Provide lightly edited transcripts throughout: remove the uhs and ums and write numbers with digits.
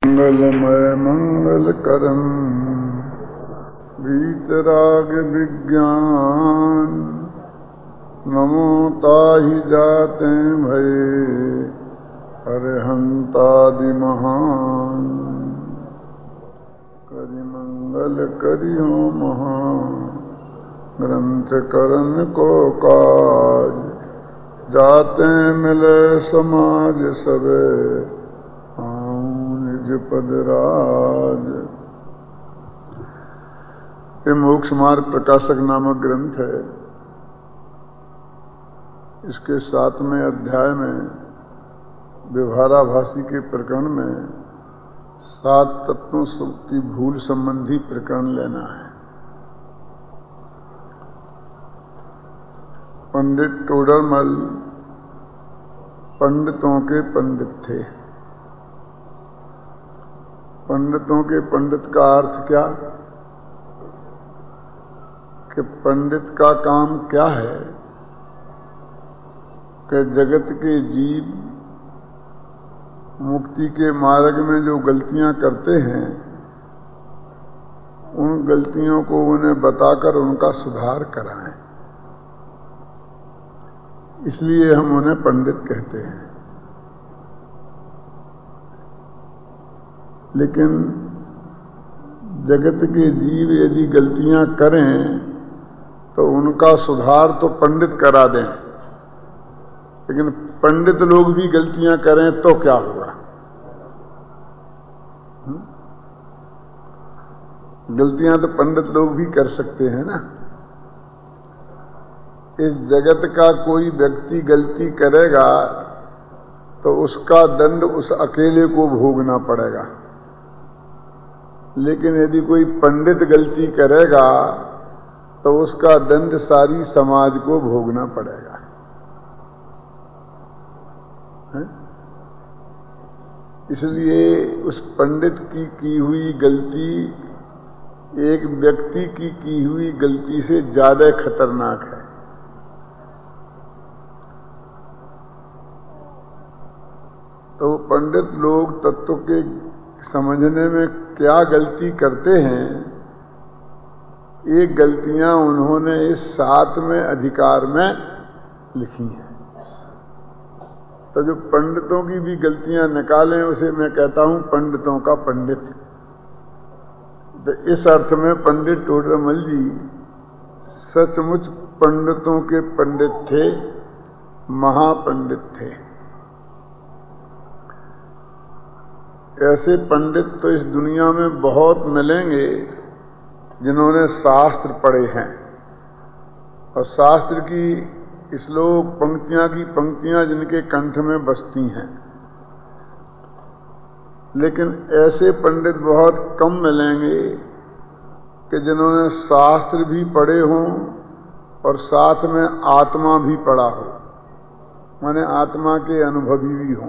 मंगलमय मंगलकरं वीतराग विज्ञान नमो ताहि जाते भये अरहंतादि महान करि मंगल करियो महान ग्रंथ करन को काज जाते मिले समाज सबे निज पद राज। ये मोक्ष मार्ग प्रकाशक नामक ग्रंथ है। इसके 7वें अध्याय में व्यवहाराभासी के प्रकरण में 7 तत्वों की भूल संबंधी प्रकरण लेना है। पंडित टोडरमल पंडितों के पंडित थे। पंडितों के पंडित का अर्थ क्या कि पंडित का काम क्या है कि जगत के जीव मुक्ति के मार्ग में जो गलतियां करते हैं उन गलतियों को उन्हें बताकर उनका सुधार कराएं। इसलिए हम उन्हें पंडित कहते हैं। लेकिन जगत के जीव यदि गलतियां करें तो उनका सुधार तो पंडित करा दें, लेकिन पंडित लोग भी गलतियां करें तो क्या होगा? गलतियां तो पंडित लोग भी कर सकते हैं ना। इस जगत का कोई व्यक्ति गलती करेगा तो उसका दंड उस अकेले को भोगना पड़ेगा, लेकिन यदि कोई पंडित गलती करेगा तो उसका दंड सारी समाज को भोगना पड़ेगा। इसलिए उस पंडित की हुई गलती एक व्यक्ति की हुई गलती से ज्यादा खतरनाक है। तो पंडित लोग तत्व के समझने में क्या गलती करते हैं, ये गलतियां उन्होंने इस 7वें अधिकार में लिखी हैं। तो जो पंडितों की भी गलतियां निकालें उसे मैं कहता हूं पंडितों का पंडित। तो इस अर्थ में पंडित टोडरमल जी सचमुच पंडितों के पंडित थे, महापंडित थे। ऐसे पंडित तो इस दुनिया में बहुत मिलेंगे जिन्होंने शास्त्र पढ़े हैं और शास्त्र की श्लोक पंक्तियां की पंक्तियां जिनके कंठ में बसती हैं। लेकिन ऐसे पंडित बहुत कम मिलेंगे कि जिन्होंने शास्त्र भी पढ़े हों और साथ में आत्मा भी पढ़ा हो, माने आत्मा के अनुभवी भी हों।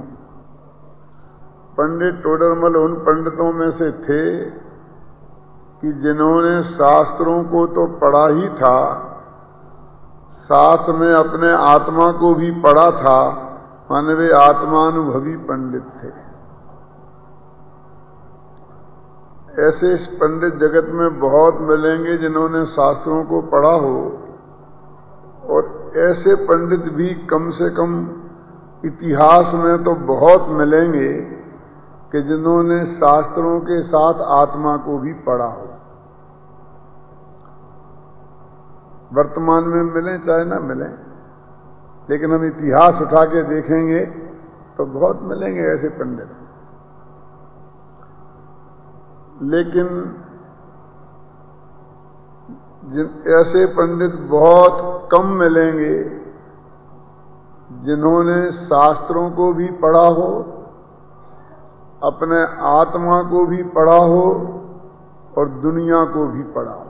पंडित टोडरमल उन पंडितों में से थे कि जिन्होंने शास्त्रों को तो पढ़ा ही था, साथ में अपने आत्मा को भी पढ़ा था, माने वे आत्मानुभवी पंडित थे। ऐसे पंडित जगत में बहुत मिलेंगे जिन्होंने शास्त्रों को पढ़ा हो, और ऐसे पंडित भी कम से कम इतिहास में तो बहुत मिलेंगे कि जिन्होंने शास्त्रों के साथ आत्मा को भी पढ़ा हो। वर्तमान में मिले चाहे ना मिले, लेकिन हम इतिहास उठा के देखेंगे तो बहुत मिलेंगे ऐसे पंडित। लेकिन ऐसे पंडित बहुत कम मिलेंगे जिन्होंने शास्त्रों को भी पढ़ा हो, अपने आत्मा को भी पढ़ा हो और दुनिया को भी पढ़ा हो।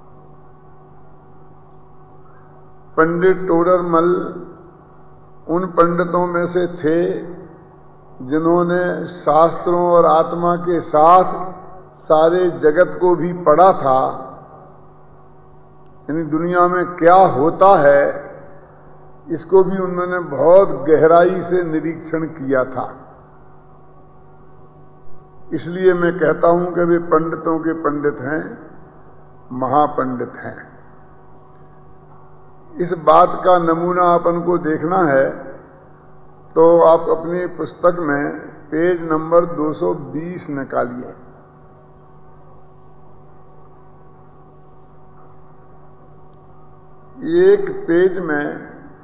पंडित टोडरमल उन पंडितों में से थे जिन्होंने शास्त्रों और आत्मा के साथ सारे जगत को भी पढ़ा था, यानी दुनिया में क्या होता है इसको भी उन्होंने बहुत गहराई से निरीक्षण किया था। इसलिए मैं कहता हूं कि वे पंडितों के पंडित हैं, महापंडित हैं। इस बात का नमूना अपन को देखना है तो आप अपनी पुस्तक में पेज नंबर 220 निकालिए। एक पेज में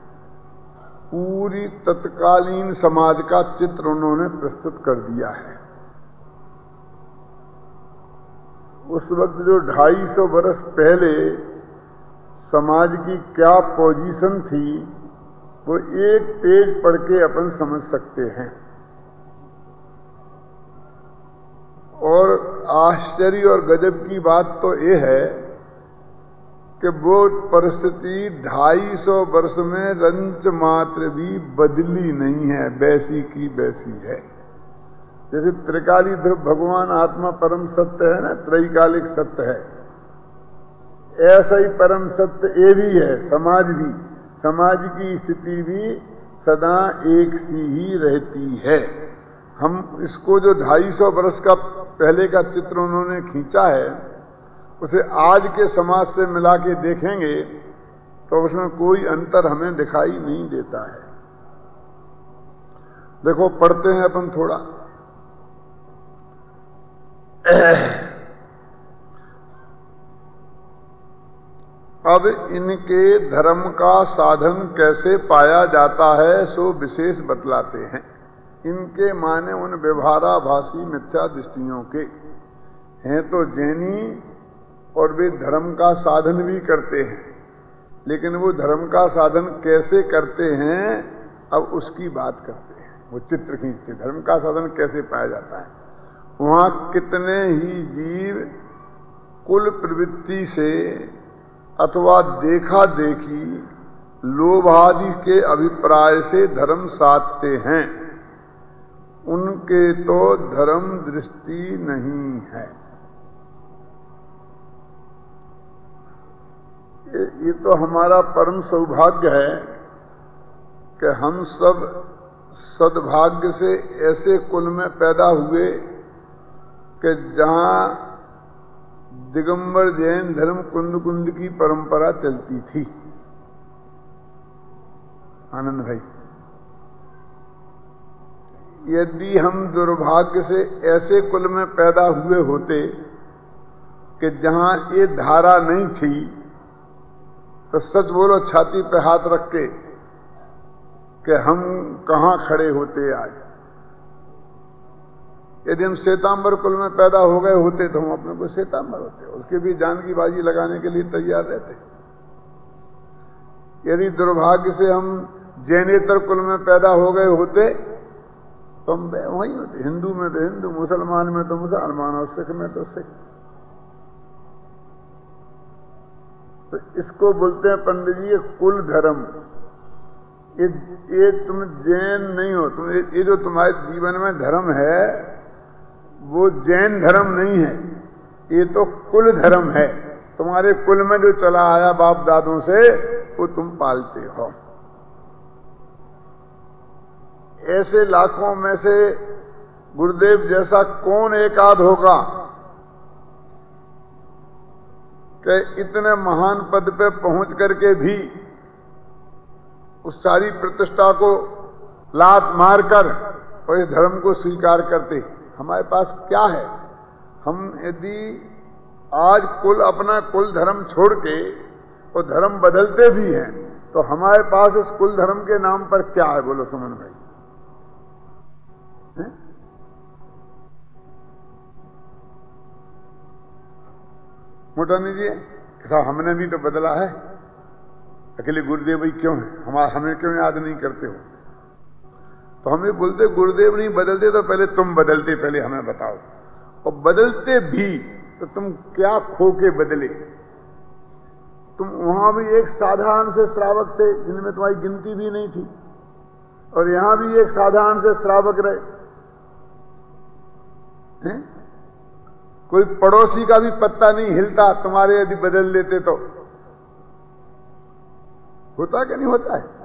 पूरी तत्कालीन समाज का चित्र उन्होंने प्रस्तुत कर दिया है। उस वक्त जो 250 वर्ष पहले समाज की क्या पोजीशन थी वो एक पेज पढ़ के अपन समझ सकते हैं। और आश्चर्य और गजब की बात तो ये है कि वो परिस्थिति 250 वर्ष में रंच मात्र भी बदली नहीं है, वैसी की वैसी है। जैसे त्रिकाली ध्रुव भगवान आत्मा परम सत्य है ना, त्रैकालिक सत्य है, ऐसा ही परम सत्य ये भी है। समाज भी, समाज की स्थिति भी सदा एक सी ही रहती है। हम इसको जो 250 वर्ष का पहले का चित्र उन्होंने खींचा है उसे आज के समाज से मिला के देखेंगे तो उसमें कोई अंतर हमें दिखाई नहीं देता है। देखो पढ़ते हैं अपन थोड़ा। अब इनके धर्म का साधन कैसे पाया जाता है सो विशेष बतलाते हैं। इनके माने उन व्यवहाराभासी मिथ्या दृष्टियों के हैं तो जैनी, और वे धर्म का साधन भी करते हैं, लेकिन वो धर्म का साधन कैसे करते हैं अब उसकी बात करते हैं। वो चित्र खींचते धर्म का साधन कैसे पाया जाता है। वहां कितने ही जीव कुल प्रवृत्ति से अथवा देखा देखी लोभ आदि के अभिप्राय से धर्म साधते हैं, उनके तो धर्म दृष्टि नहीं है। ये तो हमारा परम सौभाग्य है कि हम सब सद्भाग्य से ऐसे कुल में पैदा हुए कि जहां दिगंबर जैन धर्म कुंद कुंद की परंपरा चलती थी। आनंद भाई, यदि हम दुर्भाग्य से ऐसे कुल में पैदा हुए होते कि जहां ये धारा नहीं थी तो सच बोलो छाती पे हाथ रख के कि हम कहां खड़े होते आज। यदि हम श्वेतांबर कुल में पैदा हो गए होते तो हम अपने को श्वेतांबर होते, उसके भी जान की बाजी लगाने के लिए तैयार रहते। यदि दुर्भाग्य से हम जैनेतर कुल में पैदा हो गए होते तो हम वहीं होते, हिंदू में तो हिंदू, मुसलमान में तो मुसलमान और सिख में तो सिख। तो इसको बोलते हैं पंडित जी कुल धर्म। ये तुम जैन नहीं हो, तुम ये जो तुम्हारे जीवन में धर्म है वो जैन धर्म नहीं है, ये तो कुल धर्म है। तुम्हारे कुल में जो चला आया बाप दादों से वो तुम पालते हो। ऐसे लाखों में से गुरुदेव जैसा कौन एकाध होगा कि इतने महान पद पे पहुंच करके भी उस सारी प्रतिष्ठा को लात मारकर और इस धर्म को स्वीकार करते। हमारे पास क्या है? हम यदि आज कुल अपना कुल धर्म छोड़ के और धर्म बदलते भी हैं तो हमारे पास इस कुल धर्म के नाम पर क्या है? बोलो सुमन भाई। मोटा नहीं दिए साहब, हमने भी तो बदला है। अकेले गुरुदेव भाई क्यों है, हमें क्यों याद नहीं करते हो? तो हमें बोलते गुरुदेव नहीं बदलते तो पहले तुम बदलते, पहले हमें बताओ। और बदलते भी तो तुम क्या खो के बदले? तुम वहां भी एक साधारण से श्रावक थे जिनमें तुम्हारी गिनती भी नहीं थी, और यहां भी एक साधारण से श्रावक रहे हैं? कोई पड़ोसी का भी पत्ता नहीं हिलता तुम्हारे यदि बदल लेते तो। होता कि नहीं होता है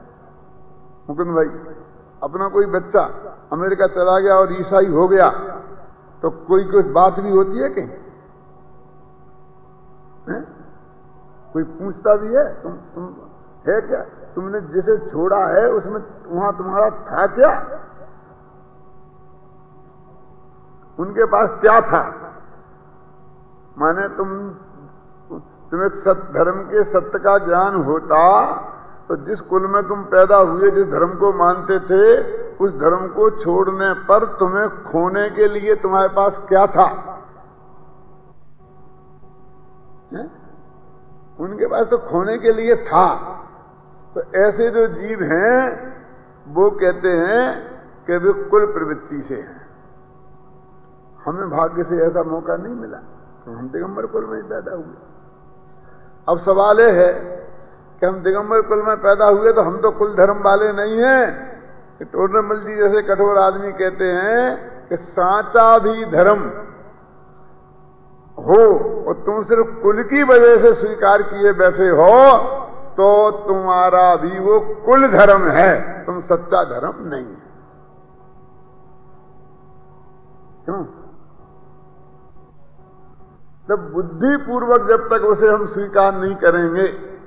मुकुंद भाई? अपना कोई बच्चा अमेरिका चला गया और ईसाई हो गया तो कोई बात भी होती है कहीं? कोई पूछता भी है तुम है क्या? तुमने जिसे छोड़ा है उसमें वहां तुम्हारा था क्या? उनके पास क्या था? माने तुम्हें धर्म के सत्य का ज्ञान होता तो जिस कुल में तुम पैदा हुए, जिस धर्म को मानते थे, उस धर्म को छोड़ने पर तुम्हें खोने के लिए तुम्हारे पास क्या था? है? उनके पास तो खोने के लिए था। तो ऐसे जो जीव हैं वो कहते हैं कि वे कुल प्रवृत्ति से हैं। हमें भाग्य से ऐसा मौका नहीं मिला तो हम दिगंबर कुल में ही पैदा हुए। अब सवाल यह है कि हम दिगंबर कुल में पैदा हुए तो हम तो कुल धर्म वाले नहीं हैं। टोडरमल जी जैसे कठोर आदमी कहते हैं कि सांचा भी धर्म हो और तुम सिर्फ कुल की वजह से स्वीकार किए बैठे हो तो तुम्हारा भी वो कुल धर्म है, तुम सच्चा धर्म नहीं है। क्यों? जब बुद्धि पूर्वक जब तक उसे हम स्वीकार नहीं करेंगे,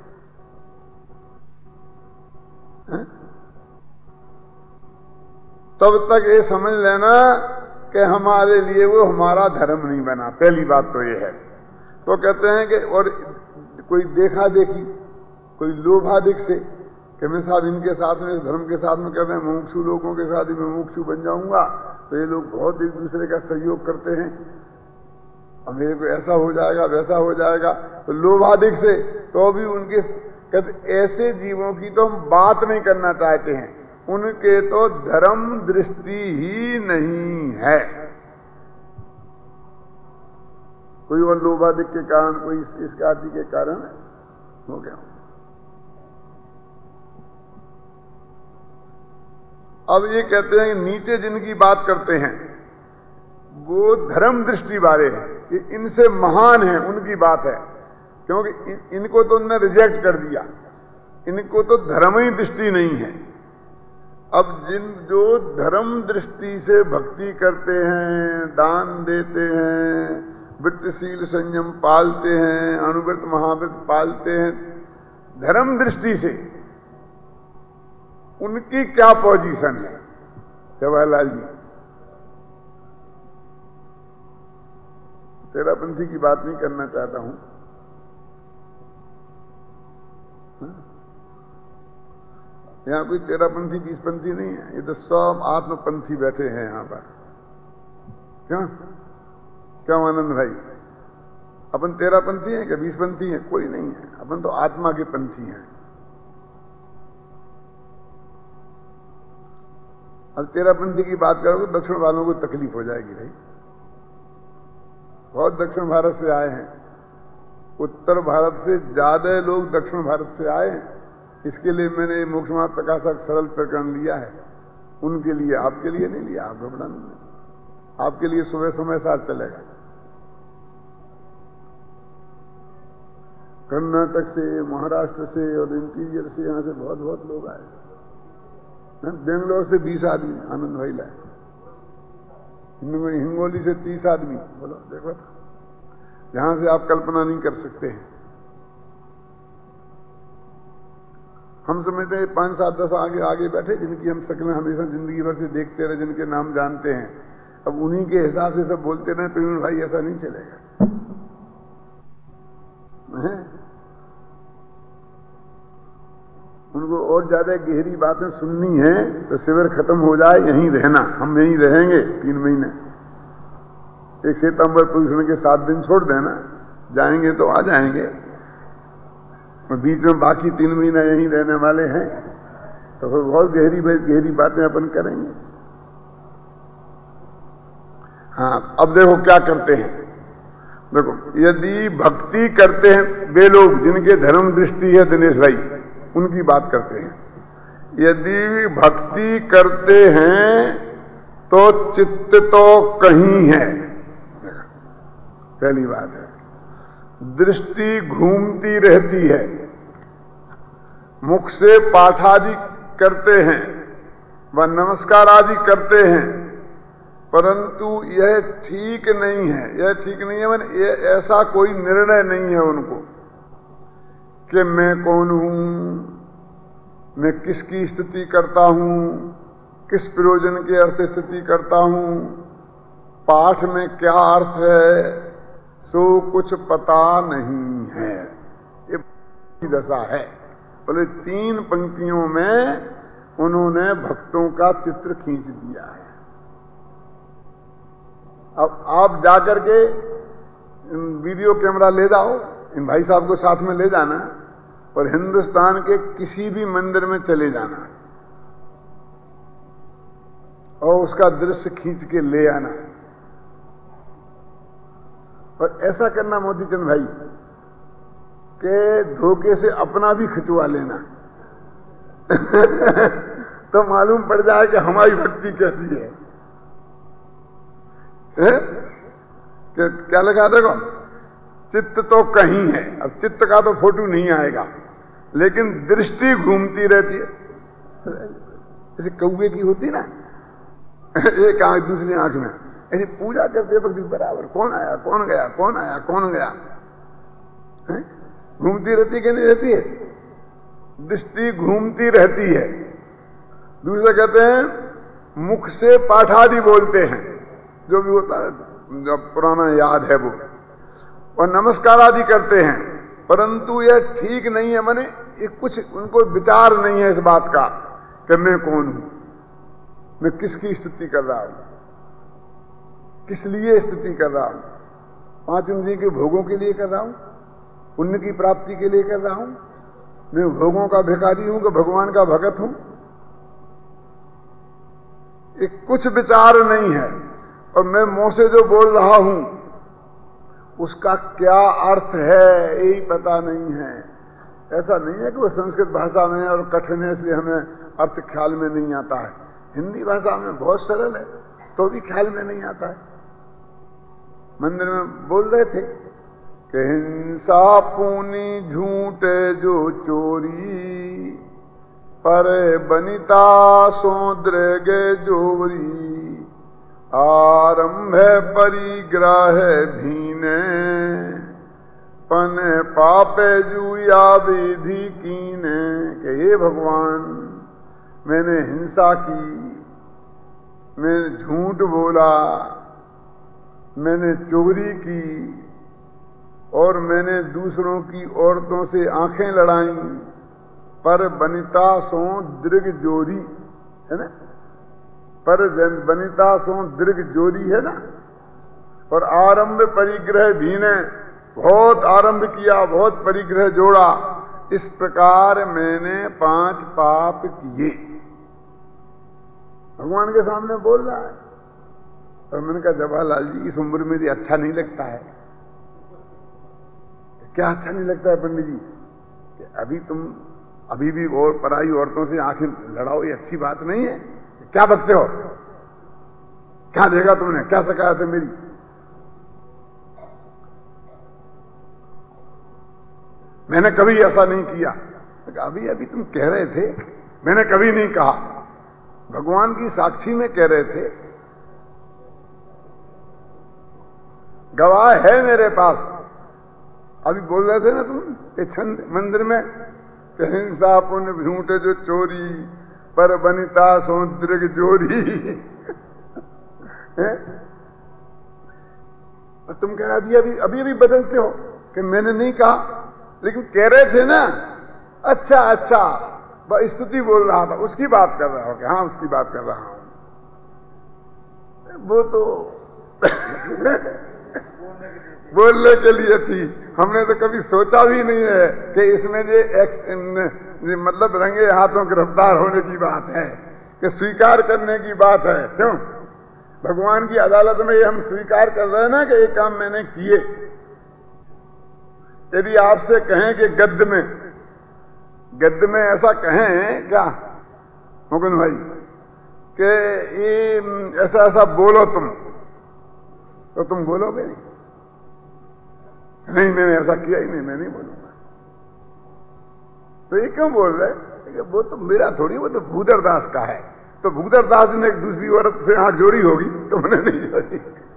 तब तक ये समझ लेना कि हमारे लिए वो हमारा धर्म नहीं बना। पहली बात तो ये है। तो कहते हैं कि और कोई देखा देखी, कोई लोभादिक से कि मैं साहब इनके साथ में, धर्म के साथ में कर रहे हैं, मुमुक्षु लोगों के साथ ही मैं मुमुक्षु बन जाऊंगा तो ये लोग बहुत एक दूसरे का सहयोग करते हैं, अब मेरे को ऐसा हो जाएगा वैसा हो जाएगा, तो लोभादिक से तो भी उनके कहते ऐसे जीवों की तो हम बात नहीं करना चाहते हैं। उनके तो धर्म दृष्टि ही नहीं है। कोई और लोभादिक के कारण, कोई इस आदि के कारण हो गया। अब ये कहते हैं कि नीचे जिनकी बात करते हैं वो धर्म दृष्टि वाले हैं, कि इनसे महान है उनकी बात है, क्योंकि इनको तो उन्होंने रिजेक्ट कर दिया, इनको तो धर्म ही दृष्टि नहीं है। अब जो धर्म दृष्टि से भक्ति करते हैं, दान देते हैं, वृत्तशील संयम पालते हैं, अनुव्रत महाव्रत पालते हैं, धर्म दृष्टि से उनकी क्या पोजीशन है? जवाहरलाल जी, तेरापंथी की बात नहीं करना चाहता हूं, यहां कोई तेरापंथी बीसपंथी नहीं है, ये तो सब आत्मपंथी बैठे हैं यहां पर। क्यों आनंद भाई? अपन तेरापंथी हैं क्या बीसपंथी हैं? कोई नहीं है, अपन तो आत्मा के पंथी हैं। अब तेरापंथी की बात करोगे दक्षिण वालों को तकलीफ हो जाएगी भाई। बहुत दक्षिण भारत से आए हैं, उत्तर भारत से ज्यादा लोग दक्षिण भारत से आए हैं। इसके लिए मैंने मोक्षमार्ग प्रकाशक सरल प्रकरण लिया है, उनके लिए, आपके लिए नहीं लिया। आप घबरा नहीं, आपके लिए सुबह समय साथ चलेगा। कर्नाटक से, महाराष्ट्र से और इंटीरियर से, यहां से बहुत बहुत लोग आए। बेंगलोर से 20 आदमी आनंद भाई लाए, हिंगोली से 30 आदमी। बोलो देखो, जहां से आप कल्पना नहीं कर सकते हैं। हम समझते हैं 5, 7, 10 आगे बैठे जिनकी हम शक्लें हमेशा जिंदगी भर से देखते रहे, जिनके नाम जानते हैं, अब उन्हीं के हिसाब से सब बोलते रहे। प्रवीण भाई ऐसा नहीं चलेगा। उनको और ज्यादा गहरी बातें सुननी है तो शिविर खत्म हो जाए, यहीं रहना, हम यहीं रहेंगे 3 महीने। 1 सितंबर पूछने के 7 दिन छोड़ देना, जाएंगे तो आ जाएंगे, और बीच में बाकी 3 महीना यहीं रहने वाले हैं, तो फिर बहुत गहरी बातें अपन करेंगे। हाँ, अब देखो क्या करते हैं। देखो, यदि भक्ति करते हैं वे लोग जिनके धर्म दृष्टि है, दिनेश भाई उनकी बात करते हैं। यदि भक्ति करते हैं तो चित्त तो कहीं है, पहली बात है। दृष्टि घूमती रहती है, मुख से पाठ आदि करते हैं व नमस्कार आदि करते हैं, परंतु यह ठीक नहीं है। यह ठीक नहीं है मैंने ये ऐसा कोई निर्णय नहीं है उनको कि मैं कौन हूं, मैं किसकी स्तुति करता हूं, किस प्रयोजन के अर्थ स्तुति करता हूं, पाठ में क्या अर्थ है, सो कुछ पता नहीं है। ये दशा है। बोले 3 पंक्तियों में उन्होंने भक्तों का चित्र खींच दिया है। अब आप जाकर के वीडियो कैमरा ले जाओ, इन भाई साहब को साथ में ले जाना और हिंदुस्तान के किसी भी मंदिर में चले जाना और उसका दृश्य खींच के ले आना। और ऐसा करना मोदी चंद भाई कि धोखे से अपना भी खिंचवा लेना तो मालूम पड़ जाए कि हमारी भक्ति कैसी है। क्या लगा देखो, चित्त तो कहीं है। अब चित्त का तो फोटो नहीं आएगा, लेकिन दृष्टि घूमती रहती है। जैसे कौवे की होती ना, एक आंख दूसरी आंख में ऐसी पूजा करते वक्त बराबर कौन आया कौन गया, कौन आया कौन गया, घूमती रहती है कि नहीं रहती है? दृष्टि घूमती रहती है। दूसरा कहते हैं मुख से पाठादि बोलते हैं, जो भी होता है जब पुराना याद है वो, और नमस्कार आदि करते हैं, परंतु यह ठीक नहीं है। माने कुछ उनको विचार नहीं है इस बात का कि मैं कौन हूं, मैं किसकी स्तुति कर रहा हूं, किस लिए स्तुति कर रहा हूं। 5 इंद्रियों के भोगों के लिए कर रहा हूं, पुण्य की प्राप्ति के लिए कर रहा हूं, मैं भोगों का भिखारी हूं कि भगवान का भगत हूं। एक कुछ विचार नहीं है। और मैं मुंह से जो बोल रहा हूं उसका क्या अर्थ है यही पता नहीं है। ऐसा नहीं है कि वो संस्कृत भाषा में और कठिन है इसलिए हमें अर्थ ख्याल में नहीं आता है। हिंदी भाषा में बहुत सरल है तो भी ख्याल में नहीं आता है। मंदिर में बोल रहे थे कि हिंसा पूनी झूठ जो चोरी, पर बनिता सो द्रगे जोरी, आरंभ परिग्रह भीने, पन पापे जुया विधि कीने। कि हे भगवान, मैंने हिंसा की, मैंने झूठ बोला, मैंने चोरी की और मैंने दूसरों की औरतों से आंखें लड़ाई, पर बनिता सो दृग जोरी है ना, पर बनिता सो दृग जोरी है ना। और आरंभ परिग्रह भी ने, बहुत आरंभ किया, बहुत परिग्रह जोड़ा। इस प्रकार मैंने 5 पाप किए। भगवान के सामने बोल रहा है। और मैंने कहा जवाहरलाल जी इस उम्र में भी अच्छा नहीं लगता है। क्या अच्छा नहीं लगता है पंडित जी? कि अभी भी और पराई औरतों से आंखें लड़ाओ, ये अच्छी बात नहीं है। क्या बकते हो? क्या देखा तुमने? क्या शिकायत है मेरी? मैंने कभी ऐसा नहीं किया। अभी तुम कह रहे थे, मैंने कभी नहीं कहा। भगवान की साक्षी में कह रहे थे, गवाह है मेरे पास। अभी बोल रहे थे ना तुम छंद मंदिर में, हिंसा पुण्य झूठ जो चोरी, पर बनिता सो दृग जोरी। और तुम कह रहे अभी बदलते हो कि मैंने नहीं कहा, लेकिन कह रहे थे ना। अच्छा स्तुति बोल रहा था, उसकी बात कर रहा हो कि हाँ उसकी बात कर रहा हूं। वो तो बोलने के लिए थी। हमने तो कभी सोचा भी नहीं है कि इसमें ये मतलब रंगे हाथों गिरफ्तार होने की बात है, कि स्वीकार करने की बात है। क्यों? भगवान की अदालत में ये हम स्वीकार कर रहे हैं ना कि ये काम मैंने किए। यदि आपसे कहें कि गद्य में ऐसा कहें क्या मुकुंद भाई कि ये ऐसा बोलो तुम, तो तुम बोलोगे नहीं मैंने ऐसा किया ही नहीं, मैं नहीं बोलूंगा। तो ये क्यों बोल रहे? वो तो मेरा थोड़ी, वो तो भूधर दास का है। तो भूधर दास ने एक दूसरी औरत से आंख जोड़ी होगी, तो मैंने नहीं जोड़ी।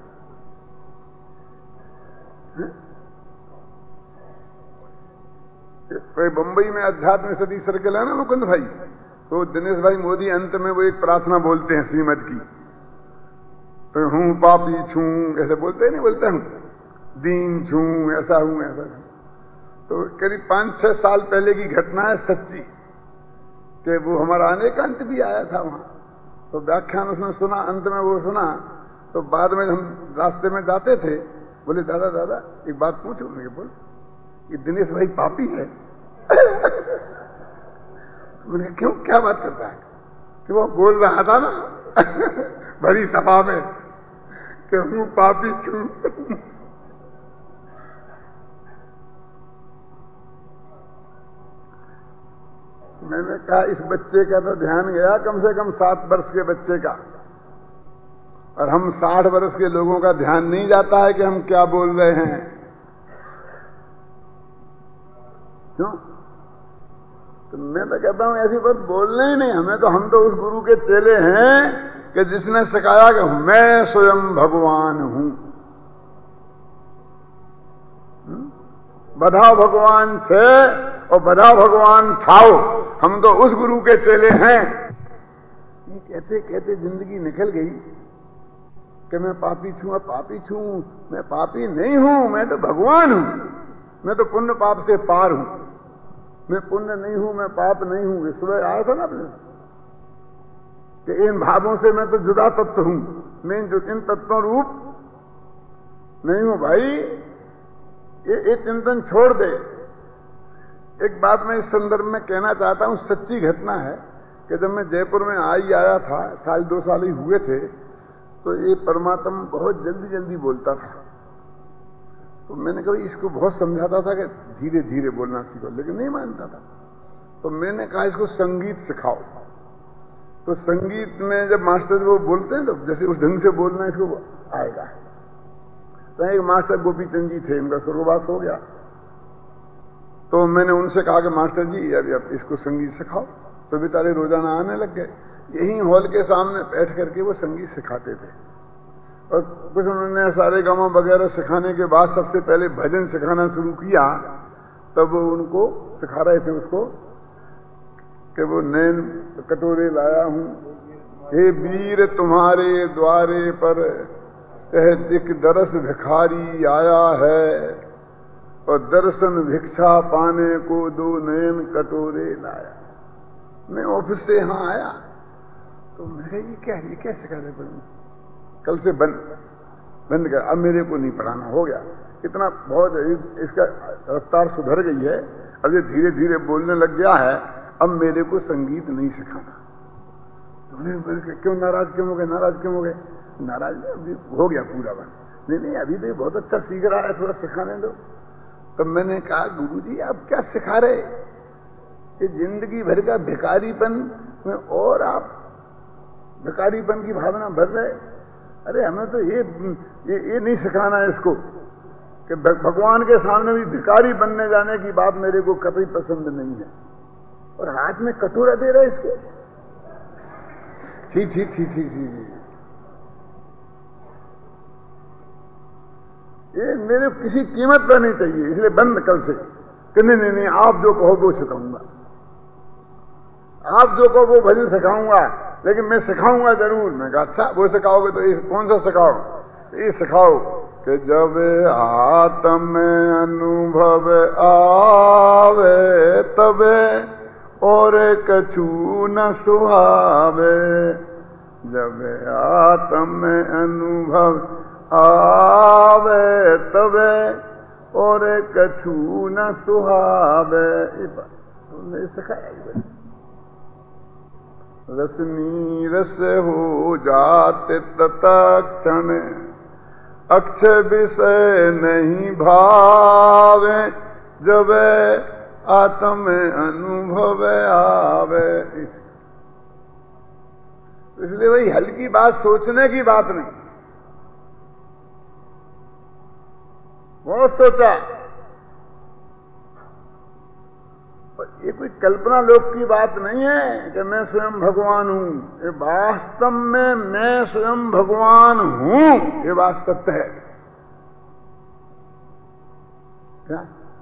बंबई में अध्यात्म सदी सर्कल है ना मुकुंद भाई, तो दिनेश भाई मोदी अंत में वो एक प्रार्थना बोलते हैं श्रीमद की, तो हूं पापी छूं ऐसे बोलते नहीं, बोलते हूं दीन छूं, ऐसा हूं ऐसा छूं। तो करीब 5-6 साल पहले की घटना है सच्ची, कि वो हमारा आने का अंत भी आया था वहां, तो व्याख्यान उसने सुना, अंत में वो सुना, तो बाद में हम रास्ते में जाते थे, बोले दादा दादा एक बात पूछूं? मैं बोल, ये दिनेश भाई पापी है। मैंने क्यों, क्या बात करता है? कि वो बोल रहा था ना बड़ी सभा में कि हूं पापी छू। मैंने कहा इस बच्चे का तो ध्यान गया कम से कम 7 वर्ष के बच्चे का, और हम 60 वर्ष के लोगों का ध्यान नहीं जाता है कि हम क्या बोल रहे हैं। क्यों? तो मैं तो कहता हूं ऐसी बात बोलना ही नहीं हमें, तो हम तो उस गुरु के चेले हैं कि जिसने सिखाया कि मैं स्वयं भगवान हूं। बधा भगवान छे और बधा भगवान थाओ, हम तो उस गुरु के चेले हैं। ये कहते कहते जिंदगी निकल गई कि मैं पापी छूं, अब पापी छूं, मैं पापी नहीं हूं, मैं तो भगवान हूं, मैं तो पुण्य पाप से पार हूं, मैं पुण्य नहीं हूं, मैं पाप नहीं हूं। विश्वय आया था ना अपने कि इन भावों से मैं तो जुदा तत्व हूं, मैं इन तत्वों रूप नहीं हूं। भाई ये चिंतन छोड़ दे। एक बात मैं इस संदर्भ में कहना चाहता हूं, सच्ची घटना है कि जब मैं जयपुर में आया था, 1-2 साल ही हुए थे, तो ये परमात्मा बहुत जल्दी जल्दी बोलता था। तो मैंने कभी इसको बहुत समझाता था कि धीरे धीरे बोलना सीखो, लेकिन नहीं मानता था। तो मैंने कहा इसको संगीत सिखाओ। तो संगीत में जब मास्टर वो बोलते हैं तो जैसे उस ढंग से बोलना इसको आएगा। तो एक मास्टर गोपीचंद जी थे, इनका स्वर्गवास हो गया। तो मैंने उनसे कहा कि मास्टर जी अब इसको संगीत सिखाओ। तो बेचारे रोजाना आने लग गए, यही हॉल के सामने बैठ करके वो संगीत सिखाते थे। और कुछ उन्होंने सारे गामा वगैरह सिखाने के बाद सबसे पहले भजन सिखाना शुरू किया। तब वो उनको सिखा रहे थे उसको कि वो नैन कटोरे लाया हूं, हे वीर तुम्हारे द्वारे पर एक दरस भिखारी आया है, और दर्शन भिक्षा पाने को 2 नयन कटोरे लाया। मैं ऑफिस से यहां आया तो मैं कहा ये क्या सिखा रहे पढ़ू, कल से बंद कर, अब मेरे को नहीं पढ़ाना, हो गया इतना बहुत। इसका रफ्तार सुधर गई है, अब ये धीरे धीरे बोलने लग गया है, अब मेरे को संगीत नहीं सिखाना। तो क्यों नाराज क्यों हो गए? नाराज क्यों हो गए? नाराज अभी हो गया पूरा बंद। नहीं अभी तो बहुत अच्छा सीख रहा है, थोड़ा सिखाने दो। तो मैंने कहा गुरुजी आप क्या सिखा रहे, ये जिंदगी भर का भिखारीपन में और आप भिखारीपन की भावना भर रहे। अरे हमें तो ये नहीं सिखाना है इसको कि भगवान के सामने भी भिखारी बनने जाने की बात मेरे को कभी पसंद नहीं है। और हाथ में कटोरा दे रहे इसके, छी छी छी छी छी, ये मेरे किसी कीमत पर नहीं चाहिए, इसलिए बंद कल से कि नहीं आप जो कहो वो सिखाऊंगा, आप जो कहो वो भजन सिखाऊंगा, लेकिन मैं सिखाऊंगा जरूर। मैं कहा अच्छा वो सिखाओगे तो ये कौन सा सिखाओ? ये सिखाओ कि जब आत्म अनुभव आवे तबे और कछु न सुहावे, जब आत्म अनुभव आवे तबे और कछु न सुहावे। तुमने सिखाया रसनी रस हो जाते तत्क्षण, अक्षय विषय नहीं भावे, जब आत्म अनुभव आवे। इसलिए भाई हल्की बात सोचने की बात नहीं, बहुत सोचा। और ये कोई कल्पना लोक की बात नहीं है कि मैं स्वयं भगवान हूं। ये वास्तव में मैं स्वयं भगवान हूं, ये बात सत्य है। क्या?